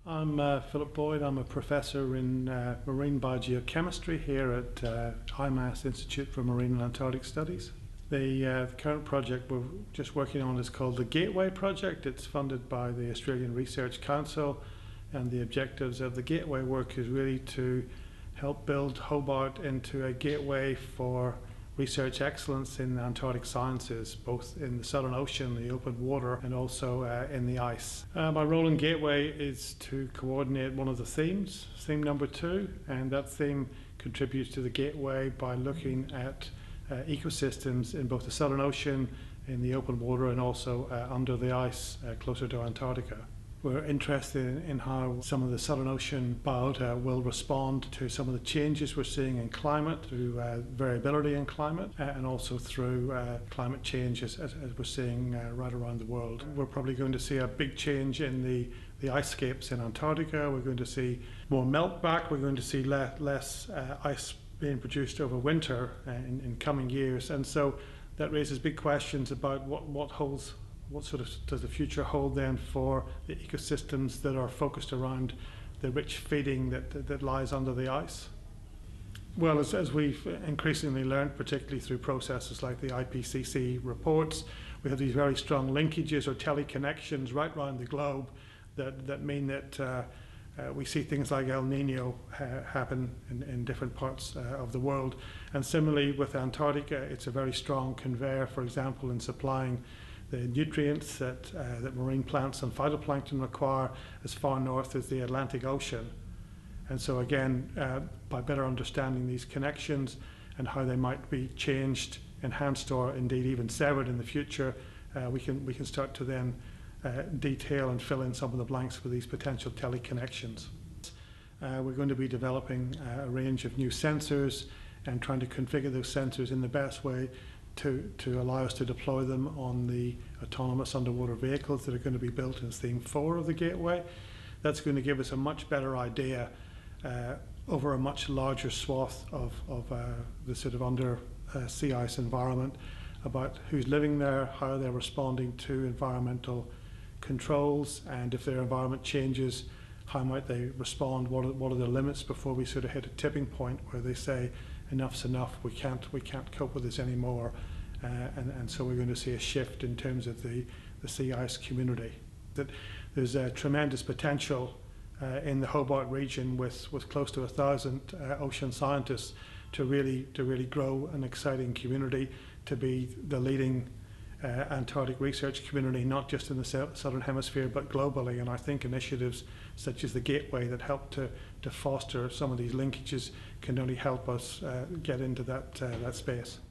I'm Philip Boyd. I'm a professor in marine biogeochemistry here at IMAS Institute for Marine and Antarctic Studies. The current project we're just working on is called the Gateway Project. It's funded by the Australian Research Council, and the objectives of the Gateway work is really to help build Hobart into a gateway for research excellence in Antarctic sciences, both in the Southern Ocean, the open water, and also in the ice. My role in Gateway is to coordinate one of the themes, theme number 2, and that theme contributes to the Gateway by looking at ecosystems in both the Southern Ocean, in the open water, and also under the ice closer to Antarctica. We're interested in how some of the Southern Ocean biota will respond to some of the changes we're seeing in climate, through variability in climate, and also through climate change as we're seeing right around the world. We're probably going to see a big change in the ice scapes in Antarctica. We're going to see more melt back. We're going to see less ice being produced over winter in coming years. And so that raises big questions about what sort of does the future hold then for the ecosystems that are focused around the rich feeding that lies under the ice? Well, as we've increasingly learned, particularly through processes like the IPCC reports, we have these very strong linkages or teleconnections right around the globe that mean that we see things like El Nino happen in different parts of the world. And similarly with Antarctica, it's a very strong conveyor, for example, in supplying the nutrients that marine plants and phytoplankton require as far north as the Atlantic Ocean. And so again, by better understanding these connections and how they might be changed, enhanced, or indeed even severed in the future, we can start to then detail and fill in some of the blanks for these potential teleconnections. We're going to be developing a range of new sensors and trying to configure those sensors in the best way to allow us to deploy them on the autonomous underwater vehicles that are going to be built in theme 4 of the Gateway. That's going to give us a much better idea over a much larger swath of the sort of under sea ice environment about who's living there, how they're responding to environmental controls, and if their environment changes, how might they respond, what are the limits before we sort of hit a tipping point where they say enough's enough, we can't cope with this anymore, and so we're going to see a shift in terms of the sea ice community. That there's a tremendous potential in the Hobart region with close to 1,000 ocean scientists to really grow an exciting community, to be the leading Antarctic research community, not just in the Southern Hemisphere but globally. And I think initiatives such as the Gateway that help to foster some of these linkages can only help us get into that space.